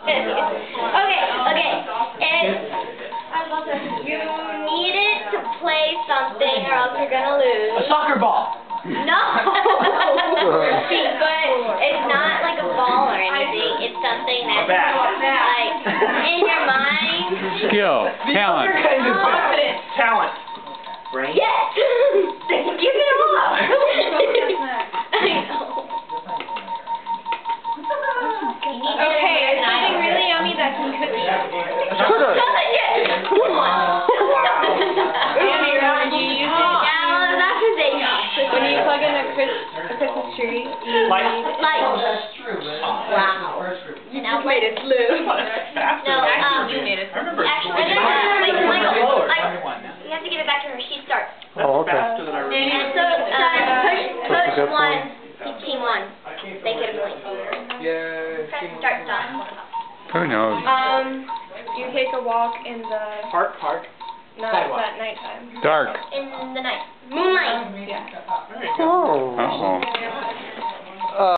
Okay. You needed to play something or else you're gonna lose. A soccer ball. No! But it's not like a ball or anything. It's something that's like in your mind. Skill. Talent. Confidence. Talent. Brain. Yes! Give it up! I know. Okay, it's something really yummy that can cook. Shut up. Come on. Yummy, right? You use it. Yeah, well, that's what they When you plug in a Christmas tree, you Light. Like, wow. and now wait, it's blue. No, You made it. I remember. actually, Michael, you have to give it back to her. She starts. Oh, okay. Faster than I remember. And so, push one, team one. Make it a blink. Press start, stop. Who knows? You take a walk in the... Park. No, it's at nighttime. Dark. In the night. Moonlight. Yeah. There you go.